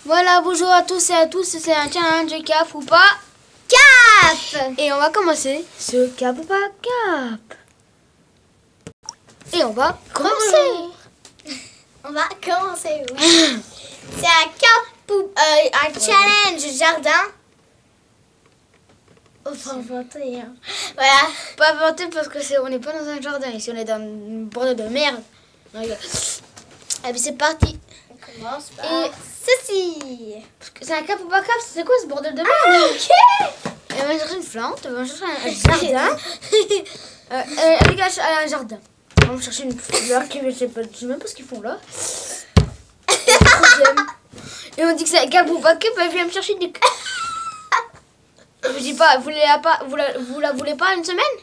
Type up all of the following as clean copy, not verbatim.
Voilà, bonjour à tous et à tous, c'est un challenge cap ou pas Cap. Et on va commencer ce cap ou pas cap. Et on va commencer. On va commencer, oui. C'est un cap ou un challenge jardin. On va inventer, hein. Voilà. Pas inventer parce que on n'est pas dans un jardin ici, on est dans une bordel de merde. Non, regarde. Et puis c'est parti. On commence par Et ceci. c'est un cap ou pas cap, c'est quoi ce bordel de merde? Ok. Et on va chercher une plante, on va chercher un jardin. Les gars, un jardin. On va chercher une fleur qui, je sais même pas ce qu'ils font là. Et le troisième. Et on dit que c'est un cap ou pas cap, elle vient me chercher du. Je vous dis pas, vous la voulez pas une semaine?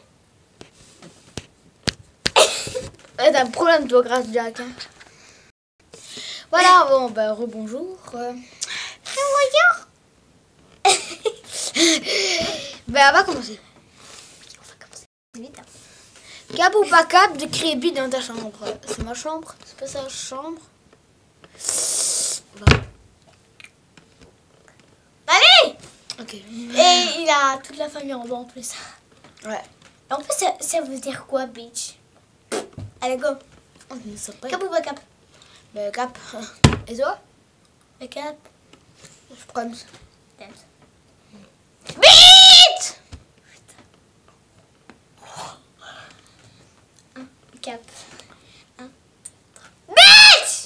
T'as un problème toi, grâce Jack. Hein. Voilà, bon bah rebonjour. Bonjour. Ben on va commencer. Vite. Cap ou pas cap de créer but dans ta chambre? C'est ma chambre, c'est pas sa chambre. Voilà. Allez. Ok. Et il a toute la famille en bas en plus. Ouais. En plus, ça veut dire quoi, bitch? Allez, go. On ne sait pas. Cap ou pas cap? Ben cap. Et toi? Le cap. Je prends. Vite! Cap. Vite!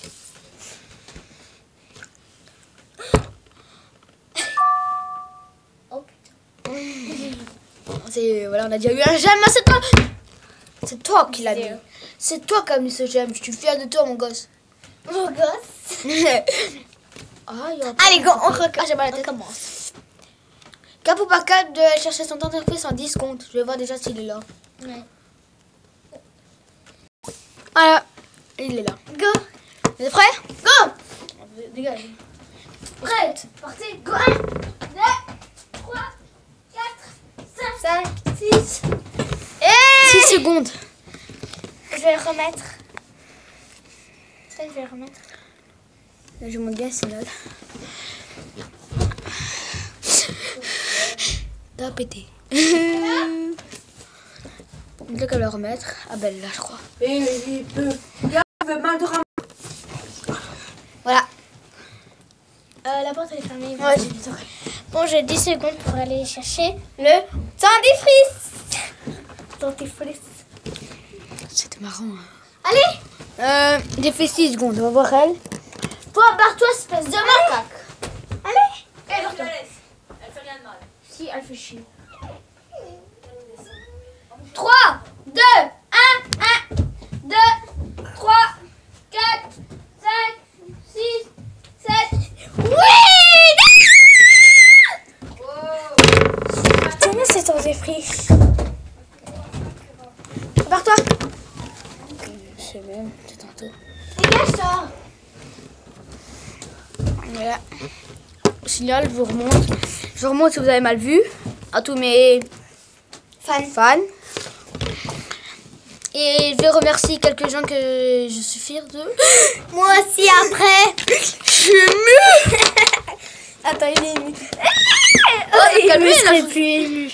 Oh putain. C'est voilà, on a déjà eu un j'aime, c'est toi. C'est toi qui l'as mis. C'est toi qui as mis ce j'aime. Je suis fière de toi, mon gosse. Mon gosse. Ah, il y a Allez, go, on j'ai mal à la tête. recommence. Cap ou pas cap de chercher son dentifrice en 10 secondes. Je vais voir déjà s'il est là. Ouais. Voilà, il est là. Go. Vous êtes prêts? Go. Dégage. Prête. Partez. Go. 1, 2, 3, 4, 5, 6. 6 secondes. Je vais le remettre. Ça, je vais le remettre. Là, je monte bien, c'est là. T'as pété. Donc là, qu'elle va le remettre. Ah ben là, je crois. Voilà. La porte elle est fermée. Ouais, j'ai des oreilles. Bon, j'ai 10 secondes pour aller chercher le dentifrice. Dentifrice. C'était marrant. Hein. Allez. J'ai fait 6 secondes. On va voir elle. Toi, barre-toi, espèce de macaque. Allez. Elle fait rien de mal. Si, elle fait chier. 3, 2, 1, 1, 2, 3, 4, 5, 6, 7. Oui. Tiens, c'est dentifrice. Barre-toi. Je sais même, c'est tantôt. Dégage-toi. Voilà. Signal, je vous remonte. Je remonte si vous avez mal vu. À tous mes fans. Et je vais remercier quelques gens que je suis fière de. Moi aussi après. Je suis émue. Attends, il est ému. Oh, calmez, je serai là. plus ému.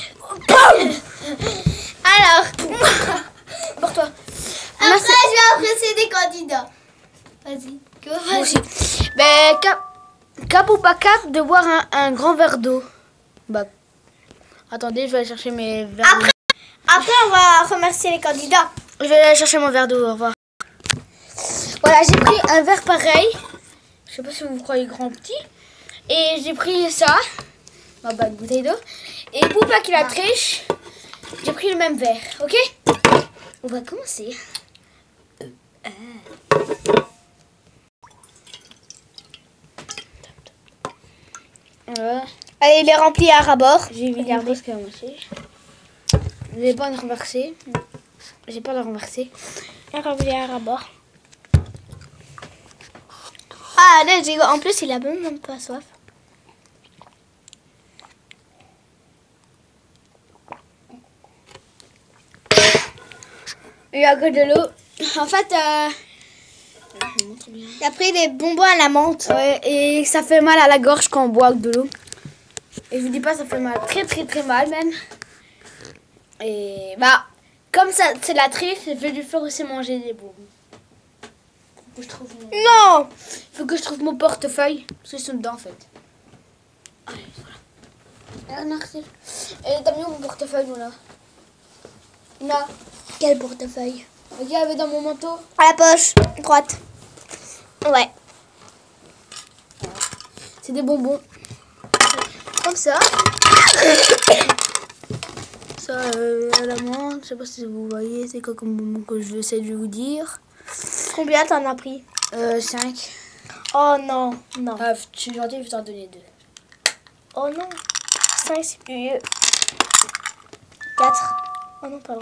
Alors, Pour toi. après, je vais apprécier des candidats. Vas-y. Go, Moi aussi. Ben, cap ou pas cap de boire un grand verre d'eau. Bah, attendez, je vais aller chercher mes verres d'eau. Après, on va remercier les candidats. Je vais aller chercher mon verre d'eau, au revoir. Voilà, j'ai pris un verre pareil. Je sais pas si vous croyez grand ou petit. Et j'ai pris ça. Ma bonne bouteille d'eau. Et pour pas qu'il la triche, j'ai pris le même verre, ok? On va commencer. Voilà. Allez, il est rempli à rabord. J'ai vu Regardez. ce qu'il y a aussi. Je vais pas le renverser. J'ai pas le renverser. Il est rempli à rabord. Ah, là, en plus, il a même pas soif. Il y a que de l'eau. En fait, Et après, les bonbons à la menthe. Ouais, et ça fait mal à la gorge quand on boit avec de l'eau. Et je vous dis pas, ça fait mal. Très, très, très mal, même. Et bah, comme ça, c'est la triche, je vais lui faire aussi manger des bonbons. Faut que je trouve mon... Non. Faut que je trouve mon portefeuille. Parce qu'ils sont dedans, en fait. Allez, voilà. Merci. Et t'as mis où mon portefeuille, Luna? Luna, Quel portefeuille? il y avait dans mon manteau. À la poche droite. Ouais. C'est des bonbons. Comme ça. Ça, à la menthe, je sais pas si vous voyez, c'est quoi comme bonbon que je vais essayer de vous dire. Combien t'en as pris? 5. Oh non, non. Ah, je suis gentille, je vais t'en donner 2. Oh non. 5, c'est plus vieux. 4. Oh non, pas vrai.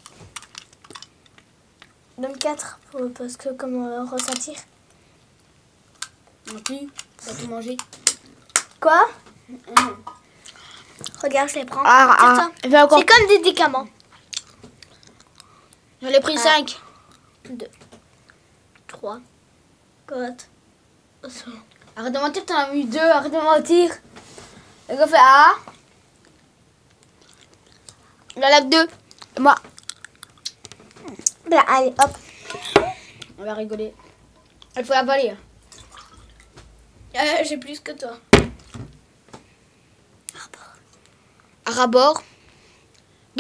Donne 4 parce que comme ressentir. Gentil, tu vas tout manger. Quoi? Regarde, je les prends. Ah, C'est ah, encore. comme des médicaments. J'en ai pris 5. 2, 3, 4. Arrête de mentir, t'en as mis 2, arrête de mentir. Et qu'on fait A. Il en a que 2. Et moi. Ben, allez, hop. On va rigoler. Il faut avaler. J'ai plus que toi. À rabord. Go!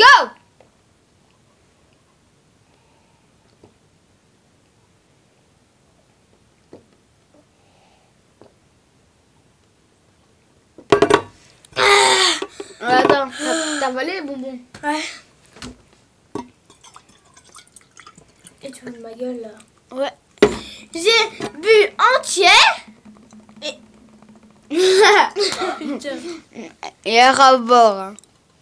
Attends, t'as avalé les bonbons? Ouais. Et tu veux de ma gueule là? Ouais. J'ai bu entier. Putain. Et à rabord. Hein.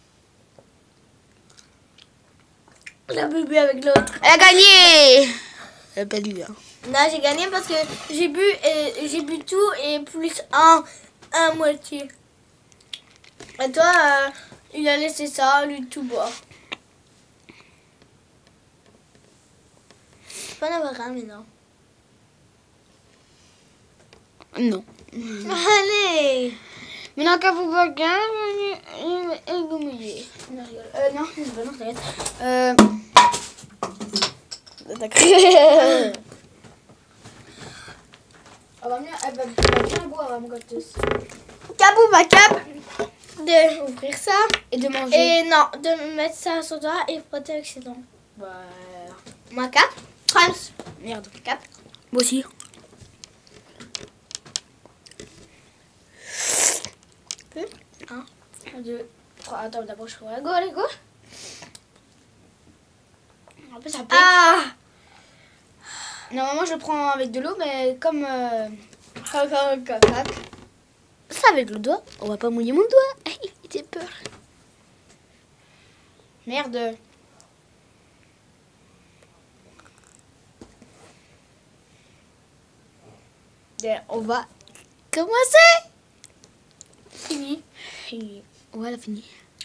La bu avec l'autre. Elle a gagné! Elle a perdu. Hein. Non, j'ai gagné parce que j'ai bu tout et plus un moitié. Et toi, il a laissé ça, lui tout boire. Je peux en avoir un maintenant. Non. Allez. Maintenant qu'à vous bagarre, et vous mouillez. Non, je rigole. Non, t'inquiète. T'as cru. Elle va bien boire à mon gâteau. Cabou ma cap de ouvrir ça Et de manger. et non de mettre ça sur toi et frotter avec ses dents. Bah, Ma cap. Trams. merde. Cap. Moi aussi. 1, 2, 3. Attends, d'abord je ferai. Go, allez, go. En plus, ça pique. Ah. Normalement, je le prends avec de l'eau, mais comme. Ça avec le doigt. On va pas mouiller mon doigt. J'ai peur. Merde. Bien, on va commencer. Fini. Fini. Voilà, fini.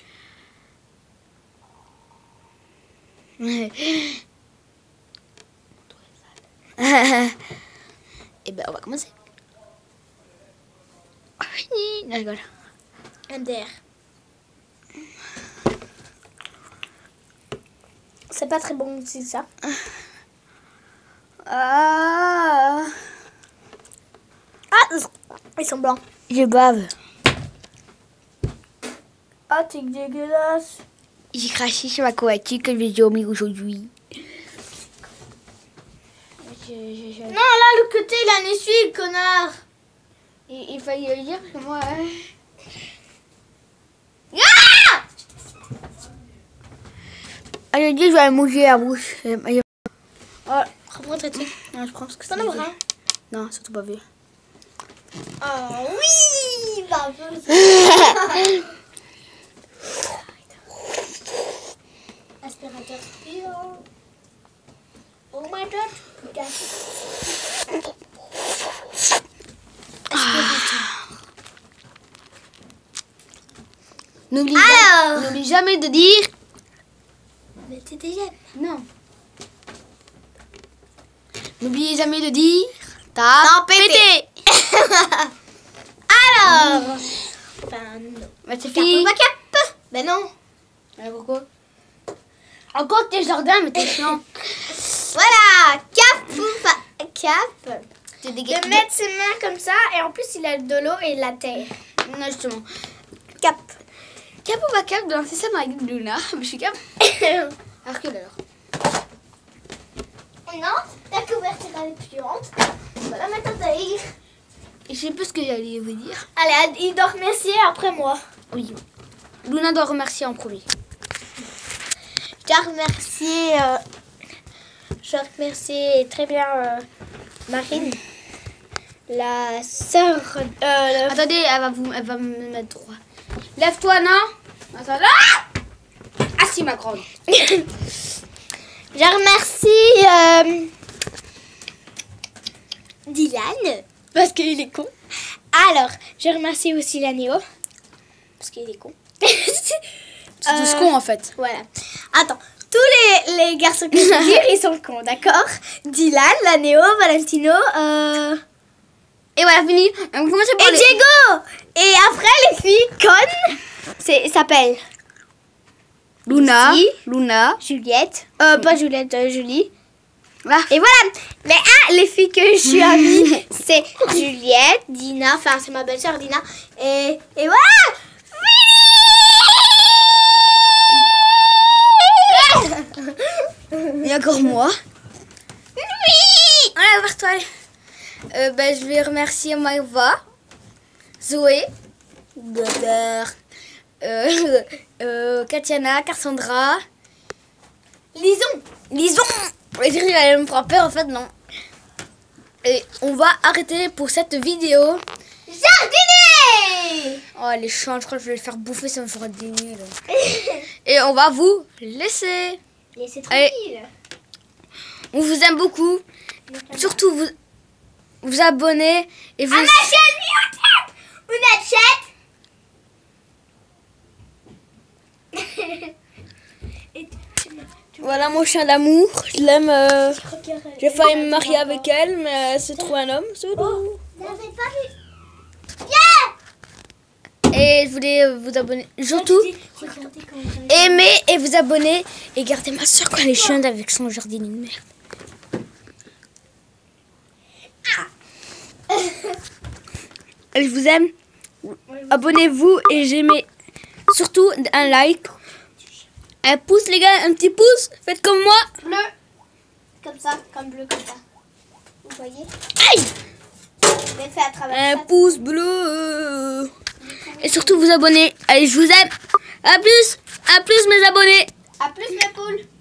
Et ben, on va commencer. Fini. Non, je rigole. MDR. C'est pas très bon aussi ça. Ah. Ah, ils sont blancs. Je bave. Ah, t'es dégueulasse. J'ai craché sur ma couverture que je vais dormir aujourd'hui. Non, là, le côté, il a un essuie, connard. Il fallait le dire parce que moi. Ah! Elle dit je vais mouiller la bouche. Oh, reprends ta tête. Non, je pense que T'en c'est. as un? Non, surtout pas vu. Oh oui, baveuse. Aspirateur. Oh my god. Putain. Alors. N'oublie jamais de dire. Mais t'es déjà. Non. N'oubliez jamais de dire t'as pété. Alors. Enfin, non. Bah, c'est fini. Cap. Ben non. Pourquoi? Encore tes jardins, mais t'es chiant. Voilà. Cap. T'es De mettre ses mains comme ça et en plus il a de l'eau et de la terre. Non, justement. Cap. Cap ou pas cap de lancer ça dans la gueule de Luna? Je suis cap. Alors que l'heure. Non, la couverture elle est puante. On va la mettre en taille. Et je sais plus ce que j'allais vous dire. Allez, il doit remercier après moi. Oui. Luna doit remercier en premier. Je dois remercier. Je dois remercier très bien Marine, la sœur. Attendez, elle va me mettre droit. Lève-toi, non? Attends, là. Assis, ma grande. Je remercie Dylan parce qu'il est con. Alors, je remercie aussi la Néo parce qu'il est con. C'est tous cons en fait. Voilà. Attends, tous les garçons que je veux dire, ils sont cons, d'accord? Dylan, la Néo, Valentino, Et voilà, fini. On commence par et Diego. Et après, les filles connes, s'appellent Luna. Si. Luna. Juliette. Pas Juliette, Julie. Ah. Et voilà. Mais les filles que je suis amie, c'est Juliette, Dina, enfin c'est ma belle-sœur Dina. Et voilà. Et encore moi. Oui. Allez, vers toi. Je vais remercier Maëva, Zoé, Godard, Katiana, Cassandra, Lison. Je vais dire qu'elle allait me faire peur, en fait, non. Et on va arrêter pour cette vidéo. Jardiner. Oh, elle est chiante, je crois que je vais le faire bouffer, ça me fera dîner, là. Et on va vous laisser. Laissez tranquille. On vous aime beaucoup. Surtout, vous abonnez et vous... À ma chaîne YouTube. Une chaîne. Voilà mon chien d'amour. Je l'aime. J'ai failli me marier avec elle, mais c'est trop un homme, c'est tout. N'avez pas vu. Et je voulais vous abonner. Surtout, Regardez comment ça aimez et vous abonnez. Et gardez ma soeur quand elle est chiante avec son jardinier de merde. Et je vous aime. Abonnez-vous et j'aimais surtout un like. Un pouce les gars, un petit pouce. Faites comme moi. bleu. Comme ça, comme bleu, comme ça. Vous voyez? Aïe. Mais fait à travers Un pouce bleu. Et surtout vous abonnez. Allez, je vous aime. À plus mes abonnés. À plus les poules.